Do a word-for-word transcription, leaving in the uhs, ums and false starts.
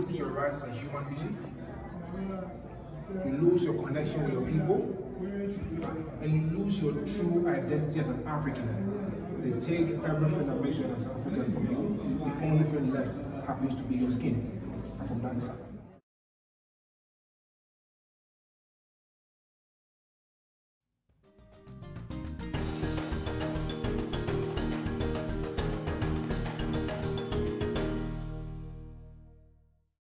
lose your rights as a human being, you lose your connection with your people, and you lose your true identity as an African. They take everything that makes you an African from you. The only thing left happens to be your skin. And from that